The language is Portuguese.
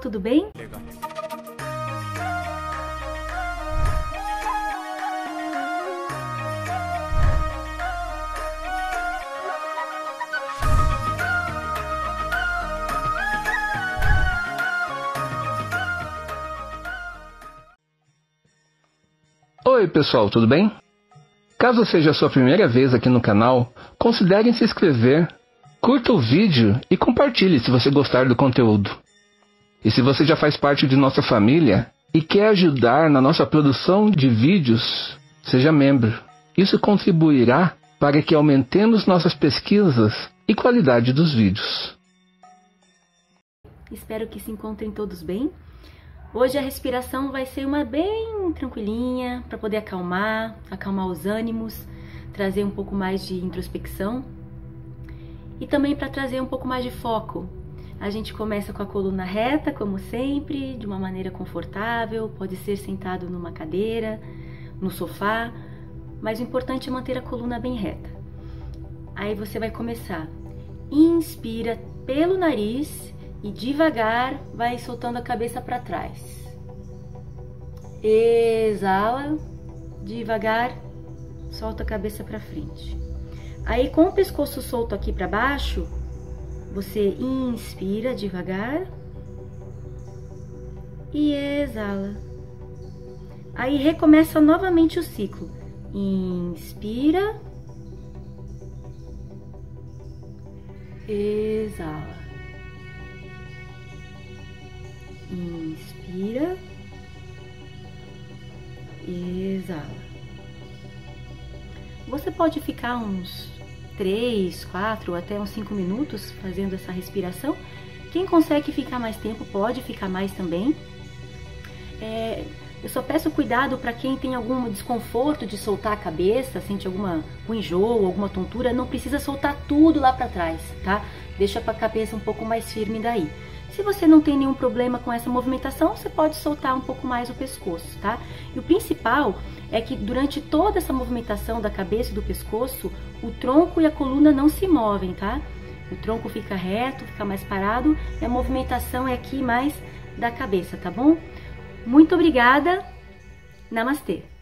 tudo bem? Legal. Oi pessoal, tudo bem? Caso seja a sua primeira vez aqui no canal, considere se inscrever, curta o vídeo e compartilhe se você gostar do conteúdo. E se você já faz parte de nossa família e quer ajudar na nossa produção de vídeos, seja membro. Isso contribuirá para que aumentemos nossas pesquisas e qualidade dos vídeos. Espero que se encontrem todos bem. Hoje a respiração vai ser uma bem tranquilinha, para poder acalmar os ânimos, trazer um pouco mais de introspecção e também para trazer um pouco mais de foco. A gente começa com a coluna reta, como sempre, de uma maneira confortável, pode ser sentado numa cadeira, no sofá, mas o importante é manter a coluna bem reta. Aí você vai começar, inspira pelo nariz e devagar vai soltando a cabeça para trás. Exala, devagar, solta a cabeça para frente. Aí com o pescoço solto aqui para baixo, você inspira devagar e exala. Aí recomeça novamente o ciclo. Inspira, exala. Inspira, exala. Você pode ficar uns 3, 4 ou até uns 5 minutos fazendo essa respiração. Quem consegue ficar mais tempo pode ficar mais também. Eu só peço cuidado para quem tem algum desconforto de soltar a cabeça, sente algum enjoo, alguma tontura, não precisa soltar tudo lá para trás, tá? Deixa a cabeça um pouco mais firme daí. Se você não tem nenhum problema com essa movimentação, você pode soltar um pouco mais o pescoço, tá? E o principal é que durante toda essa movimentação da cabeça e do pescoço, o tronco e a coluna não se movem, tá? O tronco fica reto, fica mais parado e a movimentação é aqui mais da cabeça, tá bom? Muito obrigada. Namastê!